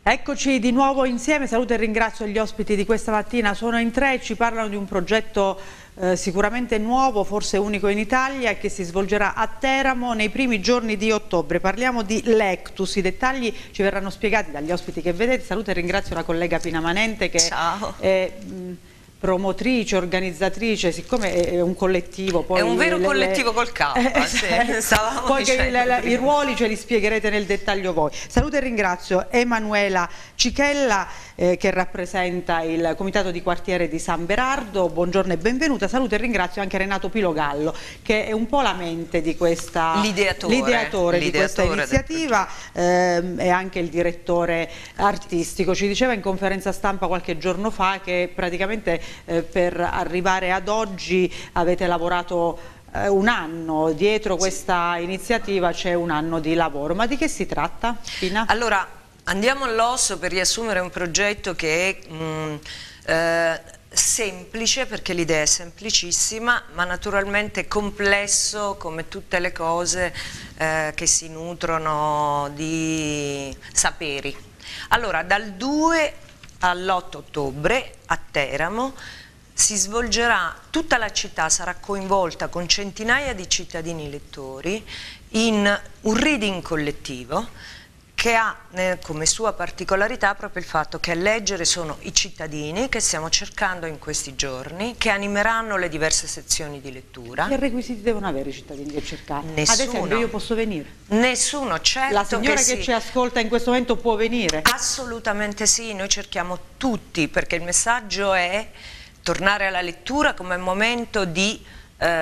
Eccoci di nuovo insieme, saluto e ringrazio gli ospiti di questa mattina, sono in tre, ci parlano di un progetto sicuramente nuovo, forse unico in Italia, che si svolgerà a Teramo nei primi giorni di ottobre. Parliamo di Lectus, i dettagli ci verranno spiegati dagli ospiti che vedete. Saluto e ringrazio la collega Pina Manente che è promotrice, organizzatrice, siccome è un collettivo. Poi è un vero collettivo col K, poi i ruoli ce li spiegherete nel dettaglio voi. Saluto e ringrazio Emanuela Cichella che rappresenta il comitato di quartiere di San Berardo, buongiorno e benvenuta. Saluto e ringrazio anche Renato Pilogallo che è un po' la mente di questa, l'ideatore di questa iniziativa, è anche il direttore artistico. Ci diceva in conferenza stampa qualche giorno fa che praticamente per arrivare ad oggi avete lavorato un anno, dietro questa iniziativa c'è un anno di lavoro. Ma di che si tratta, Pina? Allora, andiamo all'osso per riassumere un progetto che è semplice, perché l'idea è semplicissima, ma naturalmente complesso come tutte le cose che si nutrono di saperi. Allora, dal 2 all'8 ottobre a Teramo si svolgerà, tutta la città sarà coinvolta con centinaia di cittadini lettori in un reading collettivo che ha come sua particolarità proprio il fatto che a leggere sono i cittadini che stiamo cercando in questi giorni, che animeranno le diverse sezioni di lettura. Che requisiti devono avere i cittadini che cercate? Nessuno. Ad esempio io posso venire? Nessuno, certo. La signora che sì. ci ascolta in questo momento può venire? Assolutamente sì, noi cerchiamo tutti, perché il messaggio è tornare alla lettura come momento di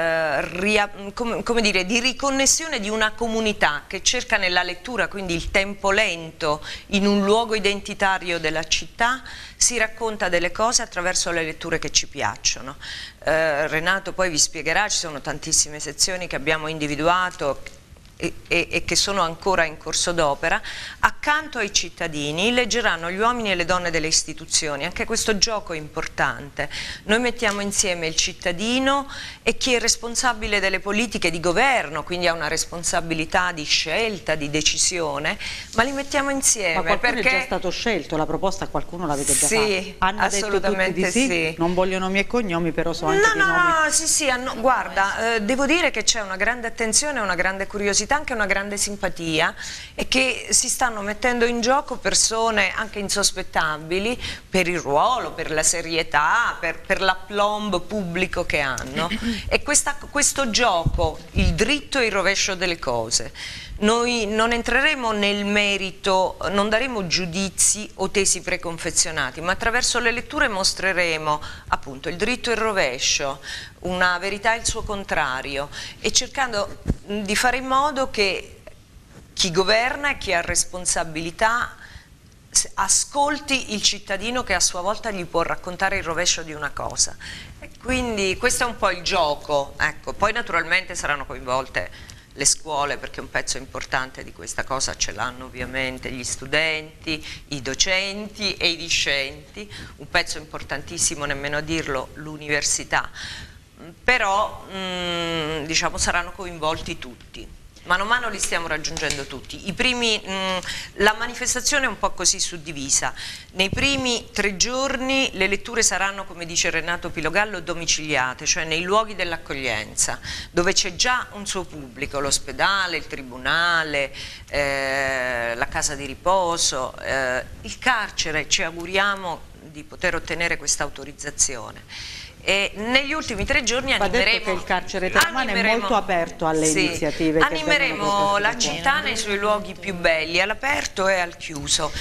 come dire, di riconnessione di una comunità che cerca nella lettura, quindi il tempo lento in un luogo identitario della città, si racconta delle cose attraverso le letture che ci piacciono. Renato poi vi spiegherà, ci sono tantissime sezioni che abbiamo individuato e che sono ancora in corso d'opera. Accanto ai cittadini leggeranno gli uomini e le donne delle istituzioni. Anche questo gioco è importante. Noi mettiamo insieme il cittadino e chi è responsabile delle politiche di governo, quindi ha una responsabilità di scelta, di decisione, ma li mettiamo insieme. Ma qualcuno perché è già stato scelto, la proposta qualcuno l'avete già sì, fatta? Hanno assolutamente detto tutti di sì? Non vogliono nomi e cognomi, però so anche no, sì, guarda, devo dire che c'è una grande attenzione, una grande curiosità, anche una grande simpatia, e che si stanno mettendo in gioco persone anche insospettabili per il ruolo, per la serietà, per l'aplomb pubblico che hanno. E questo gioco, il dritto e il rovescio delle cose, noi non entreremo nel merito, non daremo giudizi o tesi preconfezionati, ma attraverso le letture mostreremo appunto il dritto e il rovescio, una verità e il suo contrario, e cercando di fare in modo che chi governa e chi ha responsabilità ascolti il cittadino che a sua volta gli può raccontare il rovescio di una cosa. E quindi questo è un po' il gioco, ecco. Poi naturalmente saranno coinvolte le scuole, perché un pezzo importante di questa cosa ce l'hanno ovviamente gli studenti, i docenti e i discenti, un pezzo importantissimo, nemmeno a dirlo, l'università, però diciamo saranno coinvolti tutti. Mano a mano li stiamo raggiungendo tutti. La manifestazione è un po' così suddivisa. Nei primi 3 giorni le letture saranno, come dice Renato Pilogallo, domiciliate, cioè nei luoghi dell'accoglienza, dove c'è già un suo pubblico, l'ospedale, il tribunale, la casa di riposo, il carcere. Ci auguriamo di poter ottenere questa autorizzazione. E negli ultimi 3 giorni animeremo, che il carcere teramano è molto aperto alle iniziative. Animeremo la città nei suoi luoghi più belli, all'aperto e al chiuso.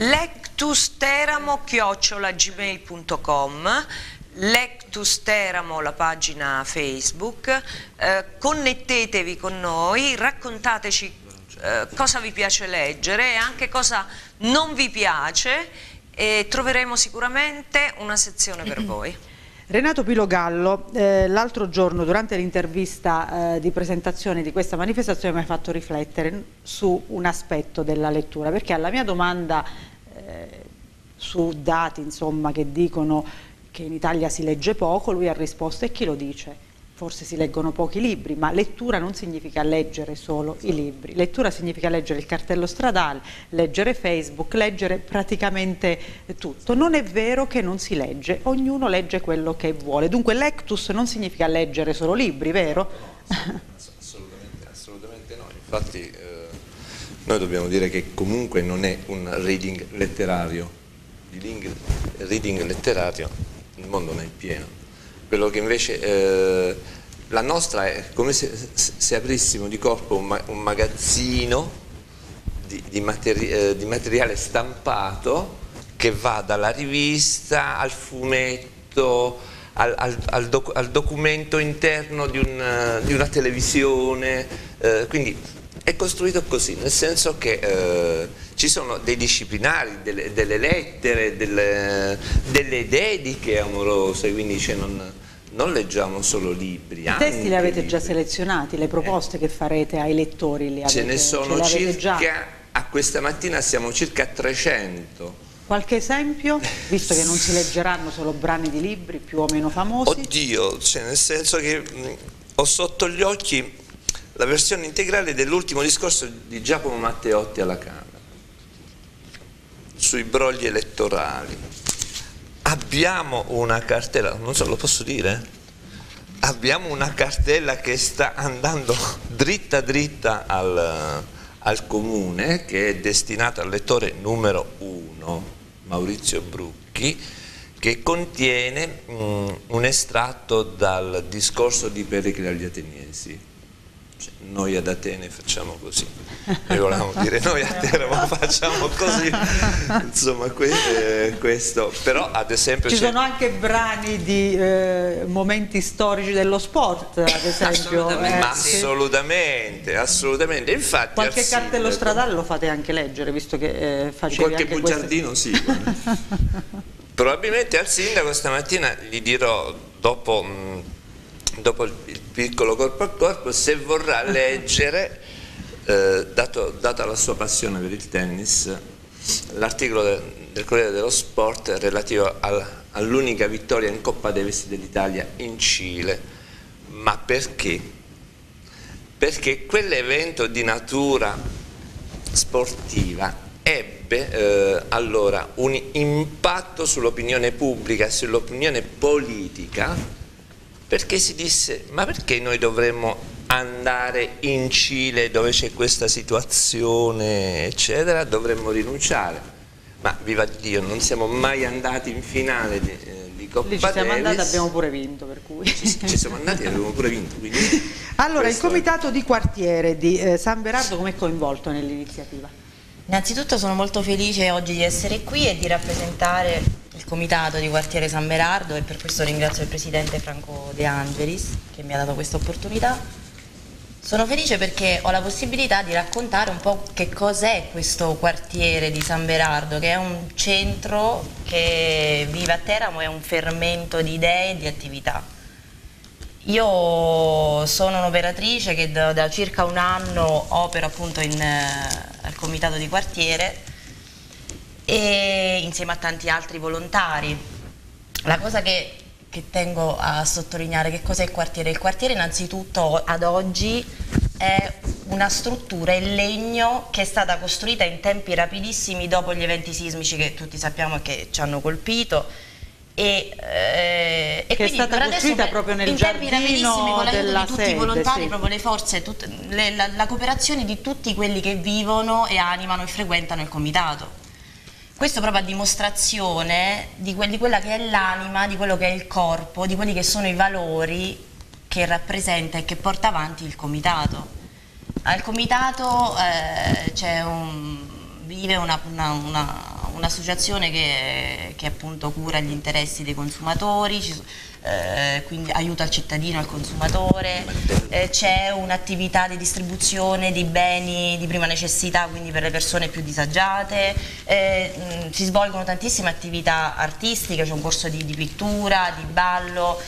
lectusteramo@gmail.com, Lectus Teramo la pagina Facebook, connettetevi con noi, raccontateci cosa vi piace leggere e anche cosa non vi piace, e troveremo sicuramente una sezione per voi. Renato Pilogallo, l'altro giorno durante l'intervista di presentazione di questa manifestazione mi ha fatto riflettere su un aspetto della lettura, perché alla mia domanda su dati insomma, che dicono che in Italia si legge poco, lui ha risposto: e chi lo dice? forse si leggono pochi libri, ma lettura non significa leggere solo i libri, lettura significa leggere il cartello stradale, leggere Facebook, leggere praticamente tutto. Non è vero che non si legge, ognuno legge quello che vuole, dunque lectus non significa leggere solo libri, vero? Assolutamente no, infatti noi dobbiamo dire che comunque non è un reading letterario, di reading letterario il mondo ne è pieno. Quello che invece la nostra è come se aprissimo di corpo un magazzino di materiale stampato che va dalla rivista al fumetto, al documento interno di una televisione, quindi è costruito così, nel senso che ci sono dei disciplinari, delle lettere, delle dediche amorose, quindi non leggiamo solo libri. I testi li avete già selezionati, le proposte che farete ai lettori li avete, ce ne sono circa, già? A questa mattina siamo circa 300. Qualche esempio, visto che non si leggeranno solo brani di libri più o meno famosi? Oddio, cioè nel senso che ho sotto gli occhi la versione integrale dell'ultimo discorso di Giacomo Matteotti alla Camera sui brogli elettorali. Abbiamo una cartella, non so, lo posso dire? Abbiamo una cartella che sta andando dritta dritta al comune, che è destinata al lettore numero 1, Maurizio Brucchi, che contiene un estratto dal discorso di Pericle agli Ateniesi. Noi ad Atene facciamo così, noi volevamo dire noi a Teramo facciamo così, insomma questo, però ad esempio ci sono anche brani di momenti storici dello sport, ad esempio. Assolutamente, infatti qualche cartello stradale lo fate anche leggere, visto che facevi qualche anche bugiardino sì. Probabilmente al sindaco stamattina gli dirò dopo il piccolo corpo a corpo se vorrà leggere, data la sua passione per il tennis, l'articolo del Corriere dello Sport relativo all'unica vittoria in Coppa Davis dell'Italia in Cile. Ma perché? Perché quell'evento di natura sportiva ebbe allora un impatto sull'opinione pubblica, sull'opinione politica, perché si disse: ma perché noi dovremmo andare in Cile dove c'è questa situazione eccetera, dovremmo rinunciare? Ma viva Dio, non siamo mai andati in finale di Coppa Davis. Ci siamo andati, abbiamo pure vinto, per cui ci siamo andati e abbiamo pure vinto, quindi allora il comitato di quartiere di San Berardo come è coinvolto nell'iniziativa? Innanzitutto sono molto felice oggi di essere qui e di rappresentare il comitato di quartiere San Berardo, e per questo ringrazio il presidente Franco De Angelis che mi ha dato questa opportunità. Sono felice perché ho la possibilità di raccontare un po' che cos'è questo quartiere di San Berardo, che è un centro che vive a Teramo, è un fermento di idee e di attività. Io sono un'operatrice che da circa un anno opero appunto al comitato di quartiere, e insieme a tanti altri volontari. La cosa che tengo a sottolineare, che cos'è il quartiere? Il quartiere innanzitutto ad oggi è una struttura in legno che è stata costruita in tempi rapidissimi dopo gli eventi sismici che tutti sappiamo che ci hanno colpito, e che quindi è stata costruita proprio nel giardino con l'aiuto di tutti i volontari, sì. Proprio le forze, la cooperazione di tutti quelli che vivono e animano e frequentano il comitato. Questo proprio a dimostrazione di quella che è l'anima, di quello che è il corpo, di quelli che sono i valori che rappresenta e che porta avanti il comitato. Al comitato vive un'associazione che appunto cura gli interessi dei consumatori, quindi aiuta il cittadino, il consumatore, c'è un'attività di distribuzione di beni di prima necessità, quindi per le persone più disagiate, si svolgono tantissime attività artistiche, c'è un corso di pittura, di ballo,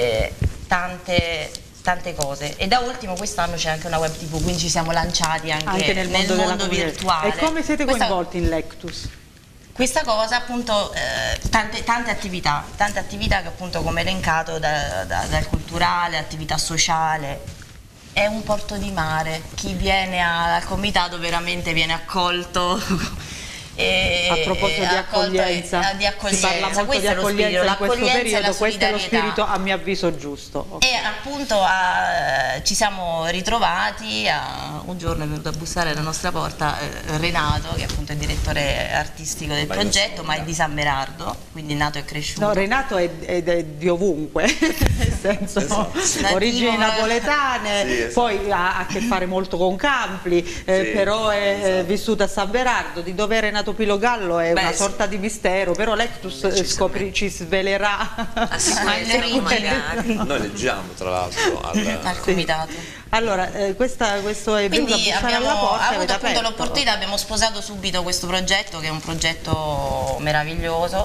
tante cose, e da ultimo quest'anno c'è anche una web tv, quindi ci siamo lanciati anche nel mondo virtuale. E come siete coinvolti in Lectus? Questa cosa appunto, tante attività che appunto come elencato dal culturale, attività sociale, è un porto di mare, chi viene al comitato veramente viene accolto. A proposito di accoglienza, si parla molto di accoglienza in questo periodo, questo è lo spirito a mio avviso giusto. Okay. E appunto ci siamo ritrovati, un giorno è venuto a bussare alla nostra porta Renato, che appunto è direttore artistico del progetto, ma è di San Berardo, quindi nato e cresciuto. No, Renato è di ovunque, nel senso, origini napoletane, poi ha a che fare molto con Campli, però è vissuto a San Berardo. Di dove è Renato Pilogallo è una sorta di mistero, però Lectus ci svelerà noi leggiamo tra l'altro al comitato. Allora, questo è venuto a bussare alla porta, avuto appunto l'opportunità, abbiamo sposato subito questo progetto, che è un progetto meraviglioso,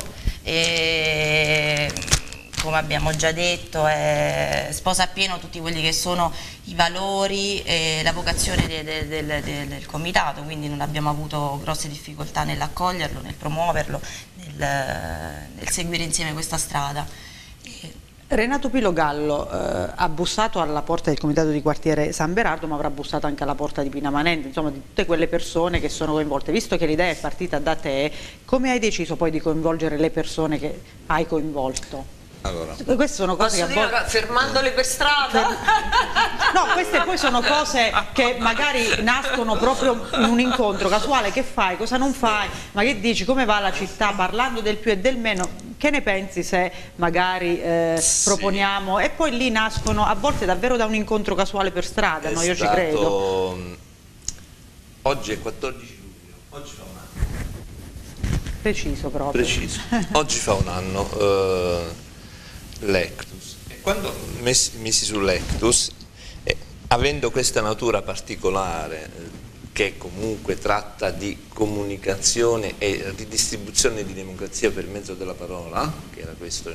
e come abbiamo già detto sposa appieno tutti quelli che sono i valori e la vocazione del comitato, quindi non abbiamo avuto grosse difficoltà nell'accoglierlo, nel promuoverlo, nel seguire insieme questa strada. Renato Pilogallo ha bussato alla porta del comitato di quartiere San Berardo, ma avrà bussato anche alla porta di Pinamanente, insomma di tutte quelle persone che sono coinvolte. Visto che l'idea è partita da te, come hai deciso poi di coinvolgere le persone che hai coinvolto? Allora, queste sono cose fermandole per strada? No, queste poi sono cose che magari nascono proprio in un incontro casuale. Che fai, cosa non fai, ma che dici, come va la città, parlando del più e del meno, che ne pensi se magari proponiamo, e poi lì nascono a volte davvero da un incontro casuale per strada, no? Io ci credo. Oggi è 14 luglio, oggi fa un anno. Preciso proprio. Preciso. Oggi fa un anno l'Ectus. E quando misi sull'Ectus, avendo questa natura particolare, che comunque tratta di comunicazione e ridistribuzione di democrazia per mezzo della parola, che era questo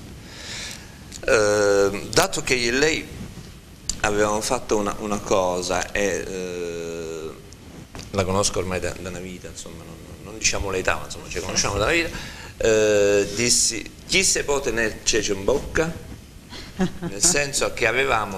dato che io e lei avevamo fatto una cosa, e la conosco ormai da una vita, insomma, non diciamo l'età, ma insomma ci conosciamo da una vita, dissi: chi se può tenere cece in bocca? Nel senso che avevamo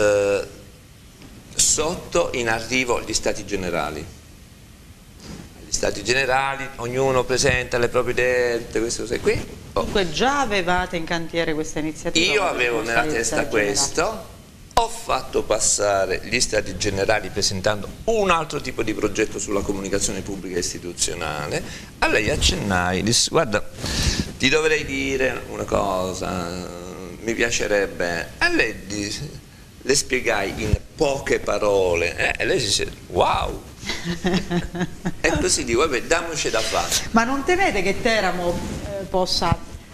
sotto in arrivo gli stati generali. Gli stati generali, ognuno presenta le proprie idee, tutte queste cose qui. Comunque già avevate in cantiere questa iniziativa? Io avevo nella testa questo. Ho fatto passare gli stati generali presentando un altro tipo di progetto sulla comunicazione pubblica e istituzionale. A lei accennai, disse: guarda, ti dovrei dire una cosa, mi piacerebbe. A lei le spiegai in poche parole, e lei si disse: wow. E così dico: vabbè, damoci da fare. Ma non temete che Teramo possa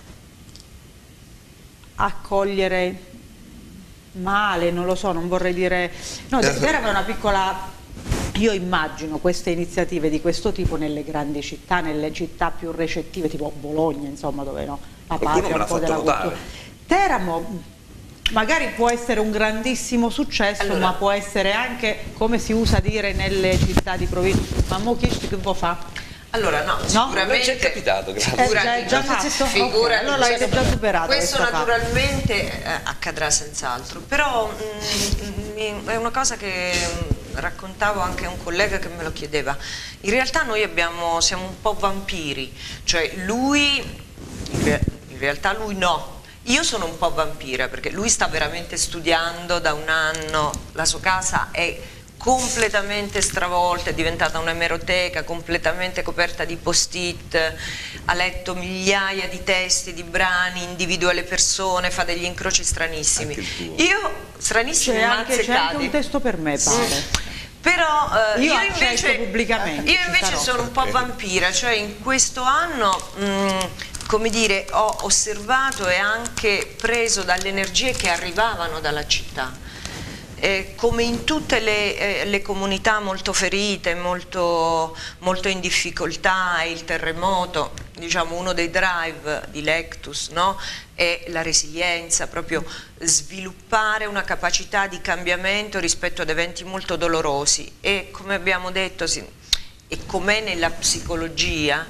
accogliere male, non lo so, non vorrei dire, no, Teramo è una piccola, io immagino queste iniziative di questo tipo nelle grandi città, nelle città più recettive, tipo Bologna, insomma, dove no, la patria un po' della cultura. Teramo magari può essere un grandissimo successo, allora, ma può essere anche, come si usa dire nelle città di provincia, ma mo che può fare? Allora no, sicuramente è capitato, già fatto, figura, allora l'avete già superato. Questo naturalmente accadrà senz'altro, però è una cosa che raccontavo anche a un collega che me lo chiedeva. In realtà noi siamo un po' vampiri, cioè lui, in realtà lui no. Io sono un po' vampira perché lui sta veramente studiando da un anno, la sua casa è completamente stravolta, è diventata un'emeroteca completamente coperta di post-it, ha letto migliaia di testi, di brani, individua le persone, fa degli incroci stranissimi. Io stranissimi, ma azzeccati. C'è anche un testo per me, pare. Però io invece sono un po' vampira, cioè in questo anno come dire, ho osservato e anche preso dalle energie che arrivavano dalla città. Come in tutte le comunità molto ferite, molto in difficoltà, il terremoto, diciamo uno dei drive di Lectus, no? È la resilienza, proprio sviluppare una capacità di cambiamento rispetto ad eventi molto dolorosi, e come abbiamo detto, e com'è nella psicologia,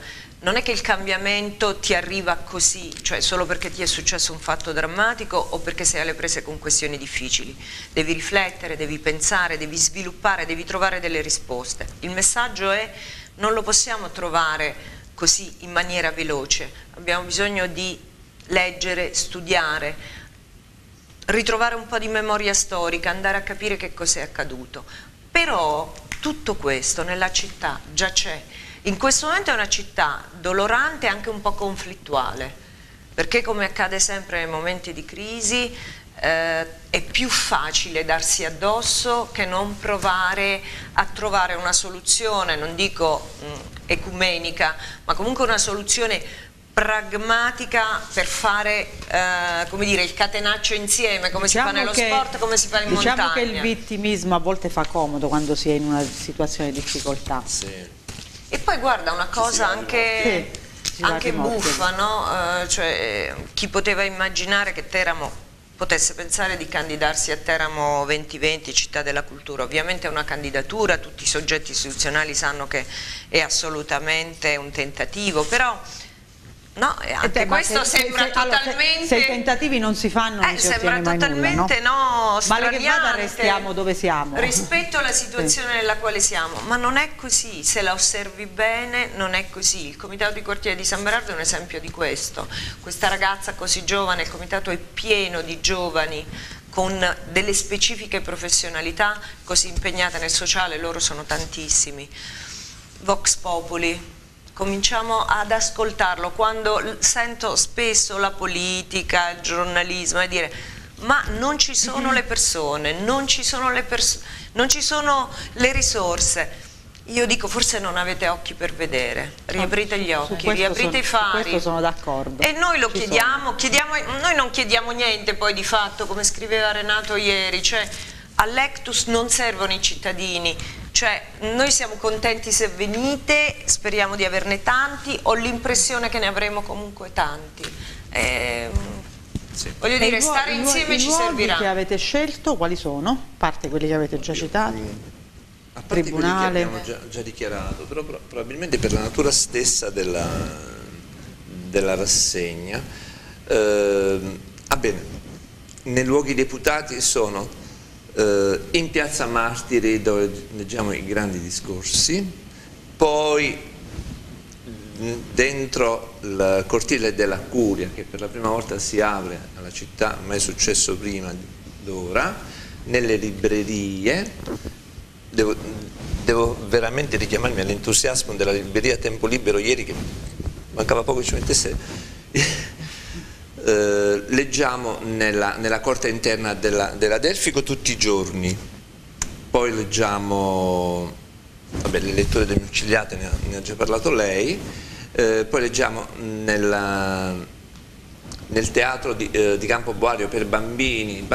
non è che il cambiamento ti arriva così, cioè solo perché ti è successo un fatto drammatico o perché sei alle prese con questioni difficili. Devi riflettere, devi pensare, devi sviluppare, devi trovare delle risposte. Il messaggio è: non lo possiamo trovare così in maniera veloce, abbiamo bisogno di leggere, studiare, ritrovare un po' di memoria storica, andare a capire che cos'è accaduto. Però tutto questo nella città già c'è. In questo momento è una città dolorante e anche un po' conflittuale, perché come accade sempre nei momenti di crisi è più facile darsi addosso che non provare a trovare una soluzione, non dico ecumenica, ma comunque una soluzione pragmatica per fare come dire, il catenaccio insieme, come si fa nello sport, come si fa in montagna. Diciamo che il vittimismo a volte fa comodo quando si è in una situazione di difficoltà. Sì. E poi guarda, una cosa anche buffa, no? Cioè, chi poteva immaginare che Teramo potesse pensare di candidarsi a Teramo 2020, città della cultura? Ovviamente è una candidatura, tutti i soggetti istituzionali sanno che è assolutamente un tentativo, però no, anche questo sembra totalmente... Se i tentativi non si fanno, non si ottiene mai totalmente nulla, no? Straniante, male che vada restiamo dove siamo. Rispetto alla situazione nella quale siamo, ma non è così, se la osservi bene non è così. Il comitato di quartiere di San Berardo è un esempio di questo. Questa ragazza così giovane, il comitato è pieno di giovani con delle specifiche professionalità, così impegnate nel sociale, loro sono tantissimi. Vox Populi. Cominciamo ad ascoltarlo. Quando sento spesso la politica, il giornalismo, e dire: ma non ci sono le persone, non ci sono le risorse. Io dico: forse non avete occhi per vedere, riaprite gli occhi, riaprite i fari. Su questo sono d'accordo. E noi lo chiediamo, noi non chiediamo niente poi di fatto, come scriveva Renato ieri, cioè all'Ectus non servono i cittadini. Cioè, noi siamo contenti se venite, speriamo di averne tanti, ho l'impressione che ne avremo comunque tanti. Sì. Voglio dire, stare insieme ci servirà. I luoghi che avete scelto quali sono? A parte quelli che avete già citato? A parte Tribunale. quelli che abbiamo già dichiarato, però probabilmente per la natura stessa della rassegna. Bene, nei luoghi deputati sono in Piazza Martiri, dove leggiamo i grandi discorsi, poi dentro il cortile della Curia, che per la prima volta si apre alla città, mai successo prima d'ora, nelle librerie. Devo veramente richiamarmi all'entusiasmo della libreria Tempo Libero ieri, che mancava poco che ci mettesse. Leggiamo nella corte interna della Delfico tutti i giorni, poi leggiamo, vabbè, le letture domiciliate ne ha già parlato lei, poi leggiamo nel teatro di Campo Boario per bambini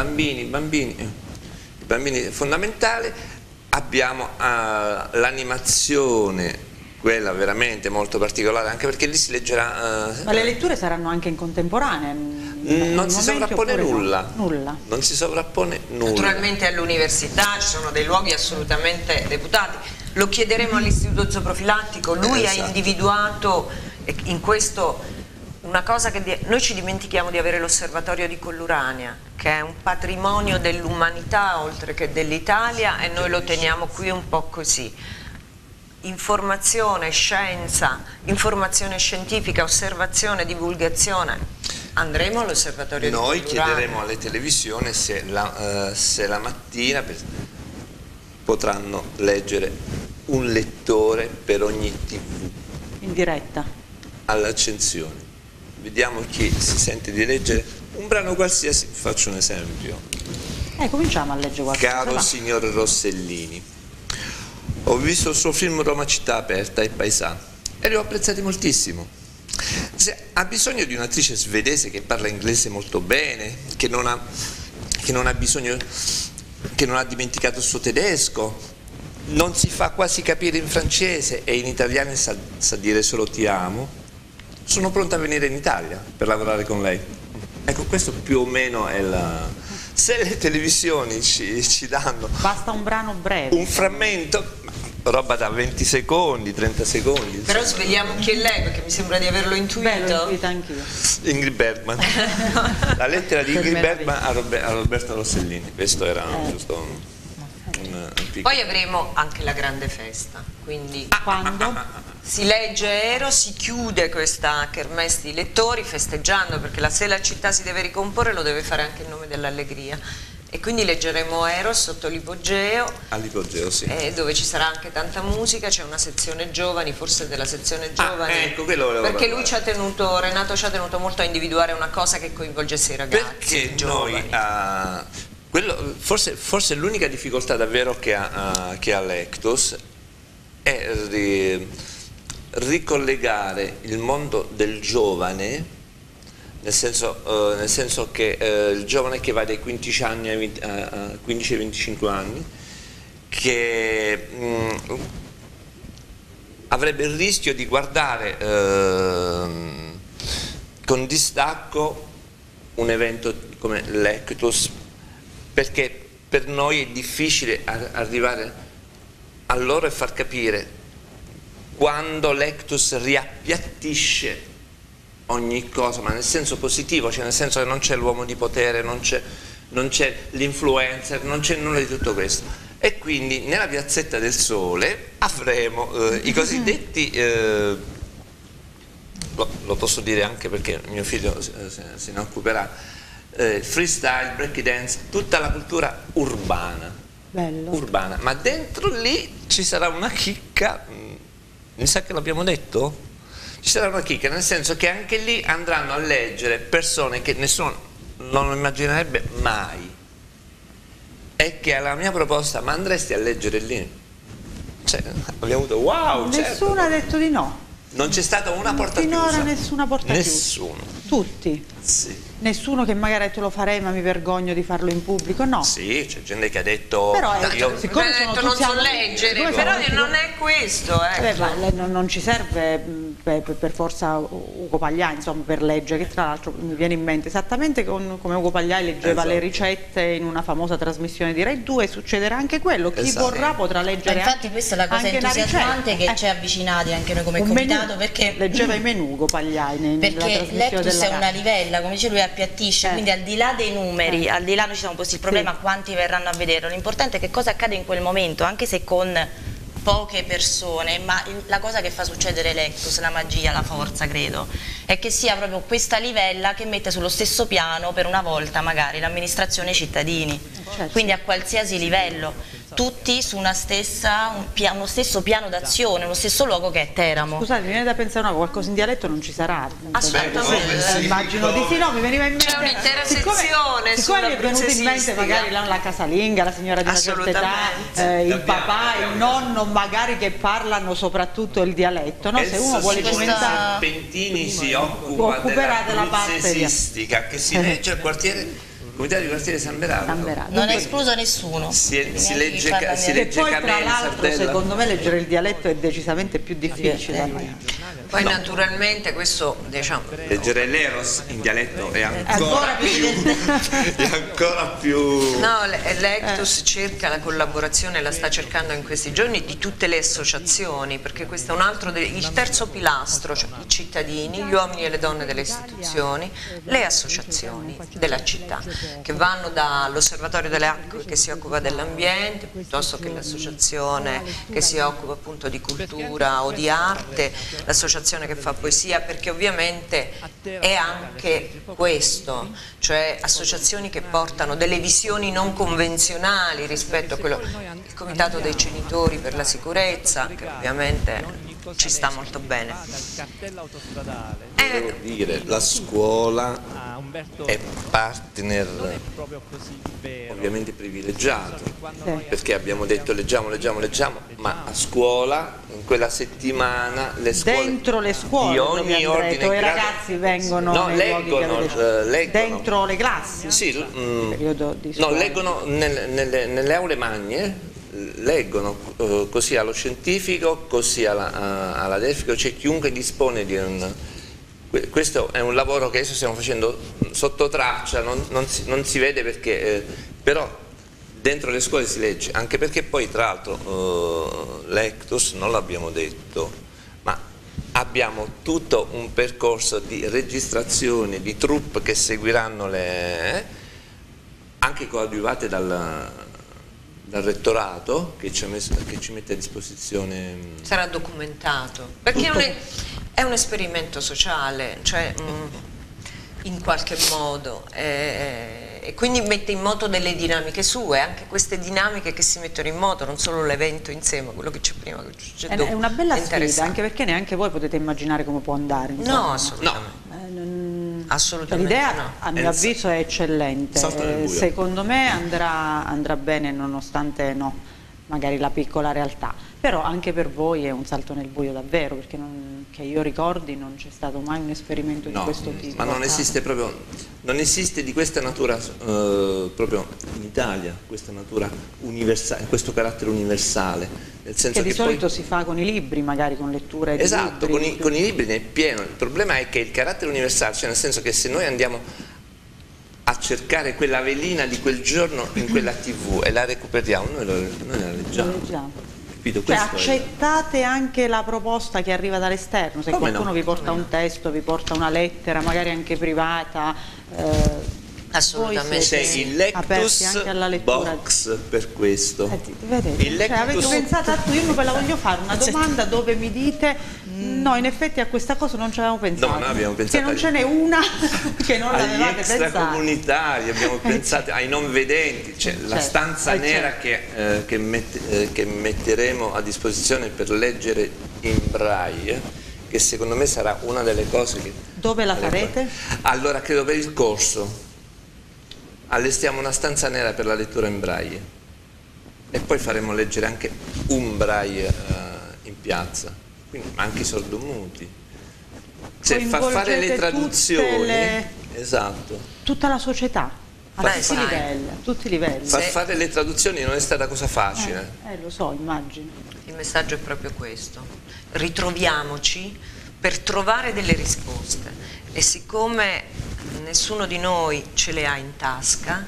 fondamentale. Abbiamo l'animazione, quella veramente molto particolare, anche perché lì si leggerà... Ma le letture saranno anche in contemporanea? Non si sovrappone nulla. Nulla. Non si sovrappone nulla. Naturalmente all'università ci sono dei luoghi assolutamente deputati. Lo chiederemo all'istituto zooprofilattico. Lui ha individuato in questo una cosa che noi ci dimentichiamo di avere: l'osservatorio di Collurania, che è un patrimonio dell'umanità oltre che dell'Italia, e noi lo teniamo qui un po' così. Informazione, scienza, informazione scientifica, osservazione, divulgazione. Andremo all'osservatorio di Collurania. Noi chiederemo alle televisioni se la mattina potranno leggere un lettore per ogni TV. In diretta. All'accensione. Vediamo chi si sente di leggere un brano qualsiasi. Faccio un esempio. Cominciamo a leggere qualcosa. Caro signor Rossellini, ho visto il suo film Roma città aperta e Paesà e li ho apprezzati moltissimo. Se ha bisogno di un'attrice svedese che parla inglese molto bene, che non ha dimenticato il suo tedesco, non si fa quasi capire in francese e in italiano sa dire solo ti amo, sono pronta a venire in Italia per lavorare con lei. Ecco, questo più o meno è la... Se le televisioni ci danno... Basta un brano breve. Un frammento... roba da 20 secondi, 30 secondi. Però svegliamo chi è lei, perché mi sembra di averlo intuito. Beh, l'ho intuita anch'io. Ingrid Bergman. La lettera di Ingrid Bergman a Roberto Rossellini. Questo era giusto un piccolo. Poi avremo anche la grande festa, quindi Quando? si legge Eros, si chiude questa kermesse di lettori festeggiando, perché se la città si deve ricomporre lo deve fare anche in nome dell'allegria. E quindi leggeremo Eros sotto l'ipogeo, All'ipogeo, sì. dove ci sarà anche tanta musica, c'è una sezione giovani, forse della sezione giovani, ecco, quello volevo perché parlare. lui ci ha tenuto, Renato ci ha tenuto molto a individuare una cosa che coinvolgesse i ragazzi. Perché giovani. noi, forse l'unica difficoltà davvero che ha l'Ectus è ricollegare il mondo del giovane, nel senso che il giovane che va dai 15 anni a 15 ai 25 anni, che avrebbe il rischio di guardare con distacco un evento come l'Ectus, perché per noi è difficile arrivare a loro e far capire quando l'Ectus riappiattisce ogni cosa, ma nel senso positivo, cioè nel senso che non c'è l'uomo di potere, non c'è l'influencer, non c'è nulla di tutto questo. E quindi nella Piazzetta del Sole avremo i cosiddetti, lo posso dire anche perché mio figlio se ne occuperà, freestyle, breakdance, tutta la cultura urbana. Bello. Urbana, ma dentro lì ci sarà una chicca, mi sa che l'abbiamo detto? Ci sarà una chicca, nel senso che anche lì andranno a leggere persone che nessuno non lo immaginerebbe mai, e che alla mia proposta, ma andresti a leggere lì? Cioè, abbiamo avuto wow, Nessuno certo. ha detto di no. Non c'è stata una porta Finora chiusa. nessuna porta Nessuno. chiusa. Tutti. Sì. Nessuno che magari ha detto lo farei ma mi vergogno di farlo in pubblico, no. Sì, c'è gente che ha detto Però Siccome sono detto non tutti so amici, leggere, siccome però sono tutti- non è questo, ecco. ma non ci serve per forza Ugo Pagliai, insomma, per leggere, che tra l'altro mi viene in mente esattamente come Ugo Pagliai leggeva le ricette in una famosa trasmissione di Rai 2, succederà anche quello, chi vorrà potrà leggere. Infatti questa è la cosa anche una entusiasmante ricetta. che ci ha avvicinati anche noi come Un comitato, menù. perché leggeva i menù Ugo Pagliai nella perché trasmissione l'Ectus della è una Rai. livella, come dice lui, appiattisce, quindi al di là dei numeri, al di là noi ci siamo posti il problema quanti verranno a vederlo, l'importante è che cosa accade in quel momento, anche se con poche persone, ma la cosa che fa succedere l'Ectus, la magia, la forza, credo, è che sia proprio questa livella che mette sullo stesso piano per una volta magari l'amministrazione e i cittadini, quindi a qualsiasi livello, tutti su una stessa, uno stesso piano d'azione, uno stesso luogo che è Teramo. Scusate, mi viene da pensare qualcosa in dialetto non ci sarà. Assolutamente. Immagino di sì, no, mi veniva in mente. C'è un'intera siccome sezione mi sulla è venuto in mente princesistica. magari la casalinga, la signora di una certa età, Assolutamente. il papà, il nonno, magari che parlano soprattutto il dialetto, no? Se uno vuole cimentare. Serpentini si occuperà della parte princesistica che si legge al quartiere, comunità di quartiere San Berardo. Non è escluso nessuno. Si Neanche legge chi parla si E legge poi tra Cameli, l'altro Sardella. secondo me leggere il dialetto è decisamente più difficile. Poi naturalmente questo, diciamo, Leggere l'Eros in dialetto è Ancora ancora più più, è ancora più. no, l'Ectus cerca la collaborazione, la sta cercando in questi giorni, di tutte le associazioni, perché questo è un altro, il terzo pilastro, cioè i cittadini, gli uomini e le donne delle istituzioni, le associazioni della città, che vanno dall'Osservatorio delle Acque che si occupa dell'ambiente, piuttosto che l'associazione che si occupa appunto di cultura o di arte, l'associazione che fa poesia, perché ovviamente è anche questo, cioè associazioni che portano delle visioni non convenzionali rispetto a quello, il Comitato dei Genitori per la Sicurezza, che ovviamente ci sta molto bene. Devo dire, la scuola è partner ovviamente privilegiato, perché abbiamo detto leggiamo, ma a scuola in quella settimana le scuole, Dentro le scuole di ogni ordine e i grado, ragazzi vengono no, nei luoghi che avete- leggono dentro le classi? sì, Periodo di no, scuola. leggono nelle aule magne, leggono così allo scientifico, così alla Delfico, c'è chiunque dispone di un. Questo è un lavoro che adesso stiamo facendo sotto traccia, non si vede perché, però dentro le scuole si legge, anche perché poi tra l'altro l'Ectus, non l'abbiamo detto, ma abbiamo tutto un percorso di registrazione di troupe che seguiranno anche coadiuvate dal rettorato che ci mette a disposizione. Sarà documentato, perché è un esperimento sociale, cioè in qualche modo, e quindi mette in moto delle dinamiche sue, anche queste dinamiche che si mettono in moto, non solo l'evento in sé, ma quello che c'è prima, che c'è dopo. È una bella sfida, anche perché neanche voi potete immaginare come può andare. Insomma. No, assolutamente. Assolutamente l'idea no. a mio avviso è eccellente, secondo me andrà bene nonostante magari la piccola realtà, però anche per voi è un salto nel buio davvero, perché che io ricordi non c'è stato mai un esperimento di questo tipo. Ma non esiste proprio, non esiste di questa natura proprio in Italia, questa natura universale, questo carattere universale, nel senso che di solito si fa con i libri, magari con letture di esatto, libri. con i libri ne è pieno. Il problema è che il carattere universale, cioè nel senso che se noi andiamo a cercare quella velina di quel giorno in quella TV e la recuperiamo, noi la leggiamo. Cioè, accettate anche la proposta che arriva dall'esterno, se qualcuno vi porta un testo, vi porta una lettera, magari anche privata, assolutamente. C'è il Lectus Box per questo. Vedete, avete pensato, io ve la voglio fare una domanda dove mi dite no, in effetti a questa cosa non ci avevamo pensato. No, noi abbiamo pensato che non ce n'è una che non l'avevate pensato. Agli extracomunitari, abbiamo pensato ai non vedenti, cioè la stanza nera che metteremo a disposizione per leggere in braille, che secondo me sarà una delle cose che... Dove la farete? Allora, credo per il corso. Allestiamo una stanza nera per la lettura in braille e poi faremo leggere anche un braille in piazza, quindi anche i sordomuti. Cioè, far fare le traduzioni, esatto. Tutta la società, a tutti i livelli. Far fare le traduzioni non è stata cosa facile. Lo so, immagino. Il messaggio è proprio questo: ritroviamoci per trovare delle risposte, e siccome nessuno di noi ce le ha in tasca,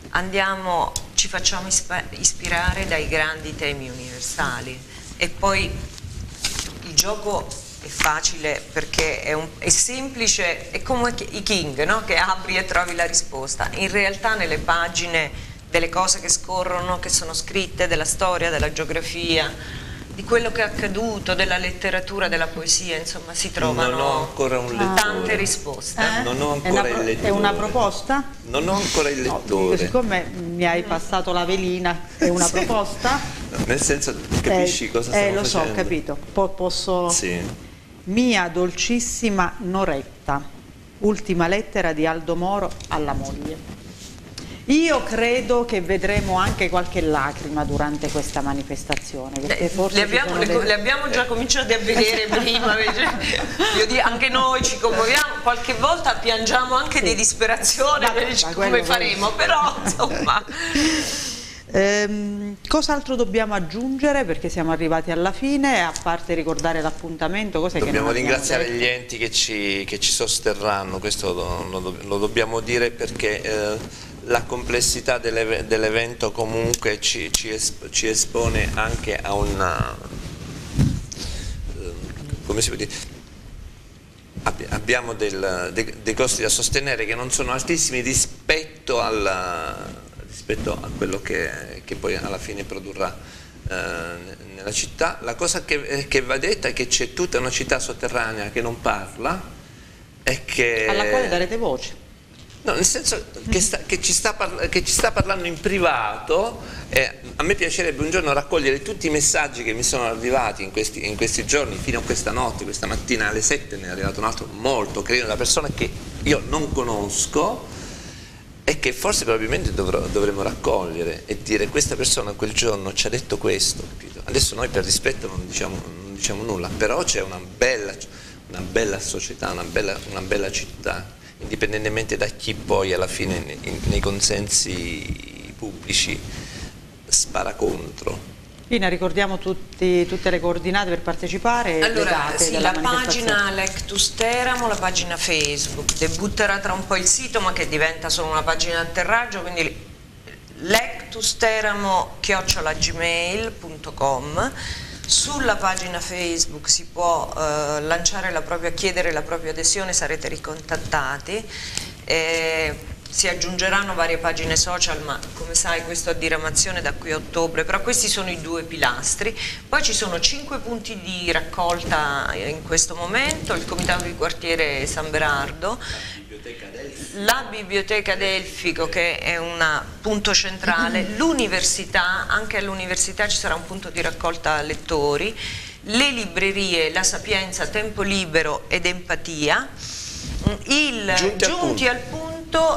ci facciamo ispirare dai grandi temi universali, e poi il gioco è facile perché è semplice, è come i King, no? Che apri e trovi la risposta. In realtà nelle pagine delle cose che scorrono, che sono scritte, della storia, della geografia, di quello che è accaduto, della letteratura, della poesia, insomma si trovano tante risposte. Non ho ancora il lettore. È una proposta? Non ho ancora il lettore. Siccome mi hai passato la velina, è una proposta? Nel senso, capisci cosa stiamo lo facendo? So, ho capito. Posso... Sì. Mia dolcissima Noretta, ultima lettera di Aldo Moro alla moglie. Io credo che vedremo anche qualche lacrima durante questa manifestazione, perché forse le abbiamo già cominciato a vedere prima, anche noi ci commuoviamo, qualche volta piangiamo anche di disperazione, come faremo, però insomma. Cos'altro dobbiamo aggiungere, perché siamo arrivati alla fine, a parte ricordare l'appuntamento? Dobbiamo ringraziare gli enti che ci sosterranno, questo lo dobbiamo dire, perché la complessità dell'evento comunque ci espone anche a come si può dire, abbiamo dei costi da sostenere che non sono altissimi rispetto a quello che poi alla fine produrrà nella città. La cosa che va detta è che c'è tutta una città sotterranea che non parla e che... alla quale darete voce. No, nel senso che ci sta parlando in privato, e a me piacerebbe un giorno raccogliere tutti i messaggi che mi sono arrivati in questi giorni, fino a questa notte. Questa mattina alle 7 ne è arrivato un altro molto carino, una persona che io non conosco e che forse probabilmente dovremmo raccogliere e dire: questa persona quel giorno ci ha detto questo, capito? Adesso noi per rispetto non diciamo nulla, però c'è una bella società, una bella città, indipendentemente da chi poi alla fine nei consensi pubblici spara contro. Ina, ricordiamo tutte le coordinate per partecipare. Allora, sì, la pagina Lectus Teramo, la pagina Facebook, debutterà tra un po' il sito, ma che diventa solo una pagina d'atterraggio, quindi virtusteramo@gmail.com. Sulla pagina Facebook si può chiedere la propria adesione, sarete ricontattati. Si aggiungeranno varie pagine social, ma come sai questo a diramazione da qui a ottobre, però questi sono i 2 pilastri. Poi ci sono 5 punti di raccolta in questo momento: il comitato di quartiere San Berardo, la biblioteca Delfico, che è un punto centrale, l'università, anche all'università ci sarà un punto di raccolta lettori, le librerie La Sapienza, Tempo Libero ed Empatia, giunti al punto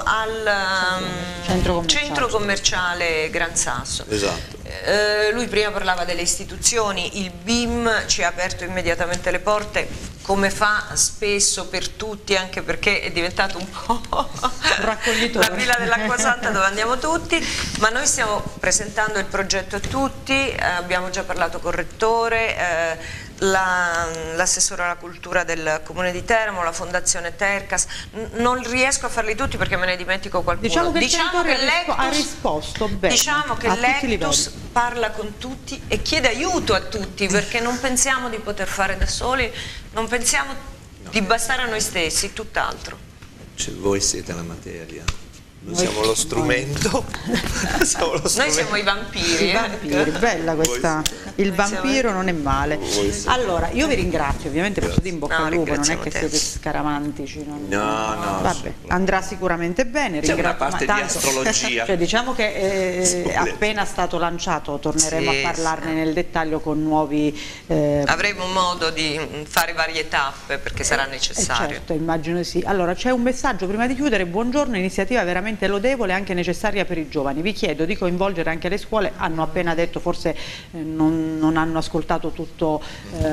al centro commerciale Gran Sasso. Esatto. Lui prima parlava delle istituzioni, il BIM ci ha aperto immediatamente le porte, come fa spesso per tutti, anche perché è diventato un po' la villa dell'acqua santa dove andiamo tutti, ma noi stiamo presentando il progetto a tutti, abbiamo già parlato col rettore, l'assessore alla cultura del comune di Teramo, la fondazione Tercas. Non riesco a farli tutti perché me ne dimentico qualcuno. Diciamo che l'Ectus ha risposto bene, diciamo che l'Ectus parla con tutti e chiede aiuto a tutti, perché non pensiamo di poter fare da soli, non pensiamo di bastare a noi stessi, tutt'altro. Cioè, voi siete la materia. Noi siamo lo strumento. Noi siamo i vampiri. I vampiri, bella questa. Il vampiro non è male. Allora, io vi ringrazio, ovviamente posso dire in bocca al lupo, non è che siete scaramantici. No. Vabbè, andrà sicuramente bene. C'è una parte di astrologia. Cioè, diciamo che appena stato lanciato torneremo a parlarne nel dettaglio con nuovi... Avremo modo di fare varie tappe perché sarà necessario. Certo, immagino sì. Allora, c'è un messaggio prima di chiudere. Buongiorno, iniziativa veramente lodevole e anche necessaria per i giovani. Vi chiedo di coinvolgere anche le scuole. Hanno appena detto, forse non hanno ascoltato tutto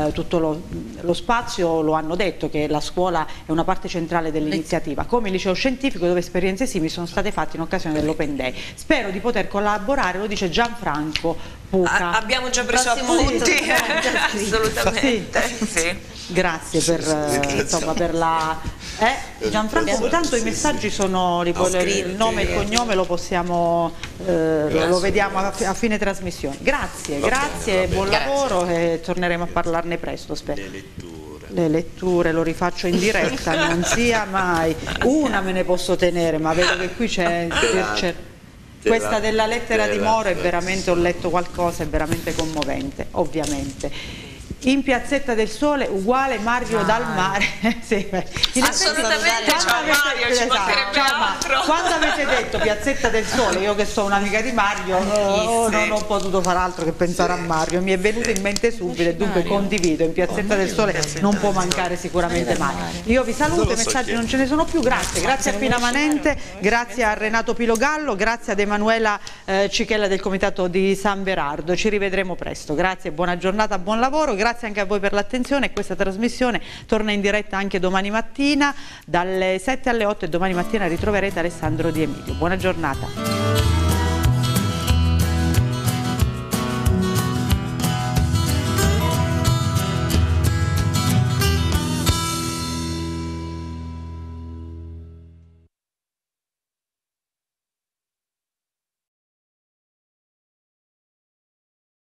lo spazio, lo hanno detto che la scuola è una parte centrale dell'iniziativa, come il liceo scientifico, dove esperienze simili sono state fatte in occasione dell'Open Day. Spero di poter collaborare, lo dice Gianfranco Puca. Abbiamo già preso appunti, assolutamente. Sì. Grazie per la... Gianfranco, tanto i messaggi sono il nome e il cognome lo possiamo lo vediamo a fine trasmissione. Grazie, buon lavoro e torneremo a parlarne presto, spero. Le letture lo rifaccio in diretta, non sia mai. Una me ne posso tenere, ma vedo che qui c'è questa della lettera di Moro, è veramente, ho letto qualcosa, è veramente commovente, ovviamente. In Piazzetta del Sole uguale Mario dal mare. Sì, assolutamente, ciao Mario, ci mancherebbe altro. Quando avete detto Piazzetta del Sole, io che sono un'amica di Mario, non ho potuto fare altro che pensare a Mario, mi è venuto in mente subito e dunque condivido. In Piazzetta del Sole non può mancare sicuramente mai. Io vi saluto, i messaggi non ce ne sono più, grazie a Pina Manente, grazie a Renato Pilogallo, grazie ad Emanuela Cichella del comitato di San Berardo. Ci rivedremo presto, grazie, buona giornata, buon lavoro. Grazie anche a voi per l'attenzione. Questa trasmissione torna in diretta anche domani mattina dalle 7 alle 8 e domani mattina ritroverete Alessandro Di Emilio. Buona giornata.